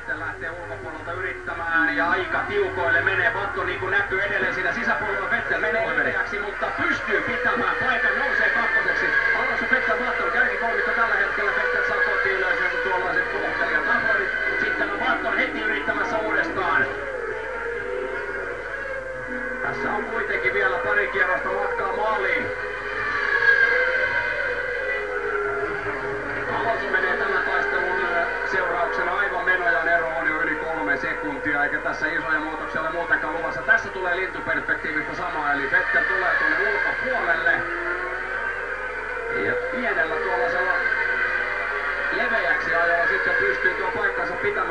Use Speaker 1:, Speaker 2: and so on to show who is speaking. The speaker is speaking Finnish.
Speaker 1: Vettel lähtee ulkopuolelta yrittämään ja aika tiukoille menee. Vatto niin kuin näkyy edelleen siinä sisäpuolella. Vettel menee leveäksi, mutta pystyy pitämään paikan, nousee kakkoseksi. Alonso Vettel Vatton kärkikolmikko tällä hetkellä. Vettel saa kotiin ylös joku tuollaiset kohtelijat taporit. Sitten on Vatton heti yrittämässä uudestaan. Tässä on kuitenkin vielä pari kierrosta matkaa maaliin. Alonso menee tämän taistelun seurauksena aivan menojan ero on jo yli 3 sekuntia, eikä tässä isoja muutoksia ole muutenkaan luvassa. Tässä tulee lintuperspektiivistä sama, eli Vettel tulee tuonne ulkopuolelle. Ja pienellä tuollaisella leveäksi ajolla sitten pystyy tuo paikkansa pitämään.